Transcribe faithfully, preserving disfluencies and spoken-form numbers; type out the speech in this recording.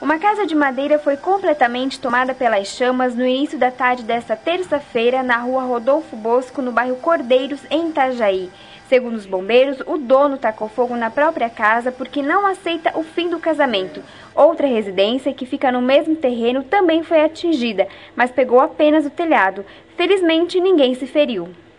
Uma casa de madeira foi completamente tomada pelas chamas no início da tarde desta terça-feira na rua Rodolfo Bosco, no bairro Cordeiros, em Itajaí. Segundo os bombeiros, o dono tacou fogo na própria casa porque não aceita o fim do casamento. Outra residência, que fica no mesmo terreno, também foi atingida, mas pegou apenas o telhado. Felizmente, ninguém se feriu.